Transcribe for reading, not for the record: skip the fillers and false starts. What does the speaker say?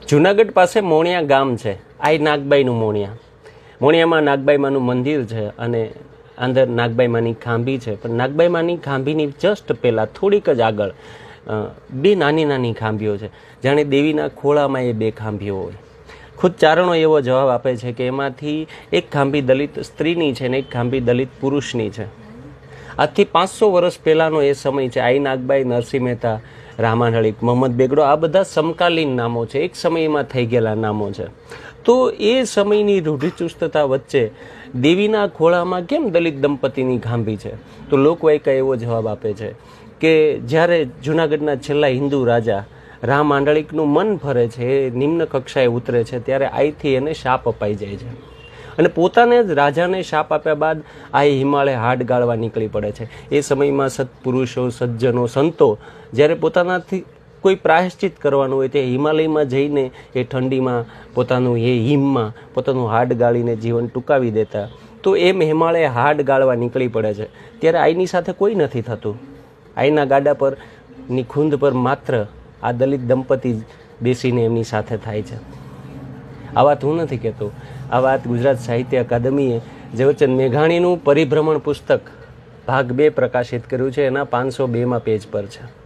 જુનાગઢ પાસે મોણિયા ગામ છે. આ નાગબાઈનું મોણિયામાં નાગબાઈમાનું મંદિર છે અને અંદર નાગબાઈમાની ખાંભી છે. પણ નાગબાઈમાની ખાંભીની જસ્ટ પહેલાં થોડીક જ આગળ બે નાની નાની ખાંભીઓ છે. જાણે દેવીના ખોળામાં એ બે ખાંભીઓ હોય. ખુદ ચારણો એવો જવાબ આપે છે કે એમાંથી એક ખાંભી દલિત સ્ત્રીની છે ને એક ખાંભી દલિત પુરુષની છે. આજથી 500 વર્ષ પહેલાંનો એ સમય છે. આઈ નાગબાઈ, નરસિંહ મહેતા, રામાનળિક, મોહમ્મદ બેગડો, આ બધા સમકાલીન નામો છે, એક સમયમાં થઈ ગયેલા નામો છે. તો એ સમયની રૂઢિચુસ્તતા વચ્ચે દેવીના ખોળામાં કેમ દલિત દંપતીની ખાંભી છે? તો લોકવાયકા એવો જવાબ આપે છે કે જ્યારે જૂનાગઢના છેલ્લા હિન્દુ રાજા રામ આંડળિકનું મન ફરે છે, એ નિમ્ન કક્ષાએ ઉતરે છે, ત્યારે આઈથી એને શાપ અપાઈ જાય છે અને પોતાને જ રાજાને શાપ આપ્યા બાદ આ હિમાલય હાડ ગાળવા નીકળી પડે છે. એ સમયમાં સત્પુરુષો, સજ્જનો, સંતો જ્યારે પોતાનાથી કોઈ પ્રાયશ્ચિત કરવાનું હોય તે હિમાલયમાં જઈને એ ઠંડીમાં પોતાનું એ હિમમાં પોતાનું હાડ ગાળીને જીવન ટૂંકાવી દેતા. તો એમ હિમાલય હાડ ગાળવા નીકળી પડે છે ત્યારે આઈની સાથે કોઈ નથી થતું. આઈના ગાડા પર ની ખૂંદ પર માત્ર આ દલિત દંપતી બેસીને એમની સાથે થાય છે. આ વાત હું નથી કહેતો, આ વાત ગુજરાત સાહિત્ય અકાદમીએ ઝવેરચંદ મેઘાણીનું પરિભ્રમણ પુસ્તક ભાગ 2 પ્રકાશિત કર્યું છે, એના 502માં પેજ પર છે.